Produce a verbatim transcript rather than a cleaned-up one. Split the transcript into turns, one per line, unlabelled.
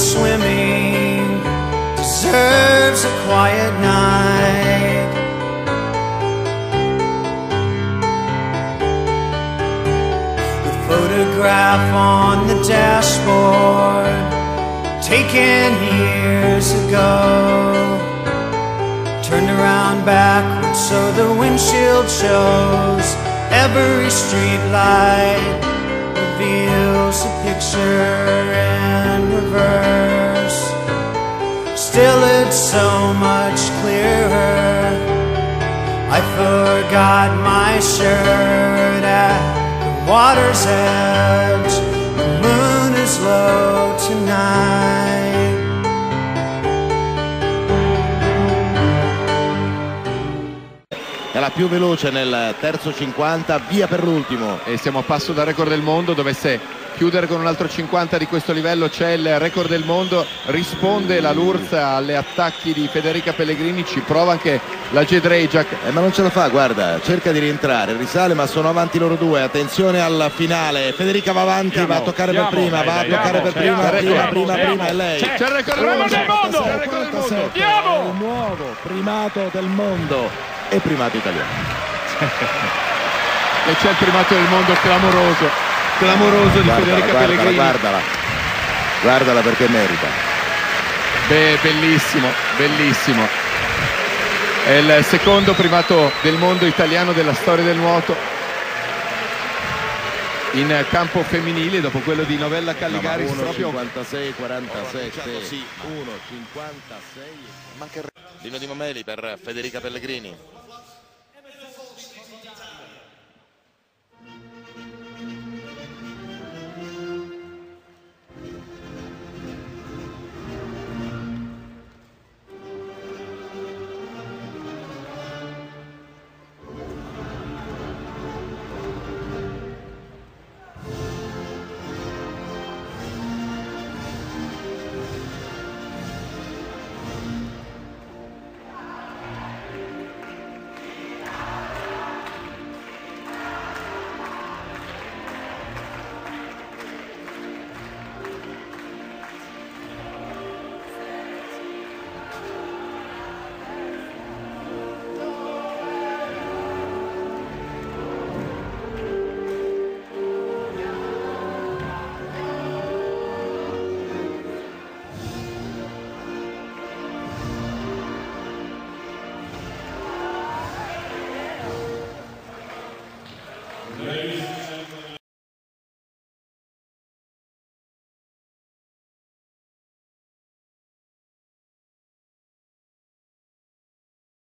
swimming deserves a quiet night. The photograph on the dashboard, taken years ago, turned around backwards so the windshield shows. Every street light reveals a picture in reverse. Still it's so much clearer. I forgot my shirt at the water's edge. The moon is low tonight.
È la più veloce nel terzo cinquanta, via per l'ultimo.
E siamo a passo dal record del mondo. Dovesse chiudere con un altro cinquanta di questo livello, c'è il record del mondo. Risponde la Lurz alle attacchi di Federica Pellegrini, ci prova anche la Jedrzejczyk.
Eh, ma non ce la fa, guarda, cerca di rientrare, risale, ma sono avanti loro due. Attenzione al finale, Federica va avanti, andiamo, va a toccare andiamo, per prima, dai, va dai, a toccare andiamo, per prima, andiamo, prima, andiamo, prima,
andiamo,
prima, è lei.
C'è il record del mondo! C'è il record del mondo! Andiamo!
Il nuovo primato del mondo e primato italiano.
E c'è il primato del mondo clamoroso, clamoroso di
guardala,
Federica
guardala,
Pellegrini.
Guardala, guardala perché merita.
Beh, bellissimo, bellissimo. È il secondo primato del mondo italiano della storia del nuoto in campo femminile, dopo quello di Novella Calligaris.
No, uno
proprio
cinquantasei quarantasette, uno cinquantasei. Manca il Lino Di Mameli per Federica Pellegrini.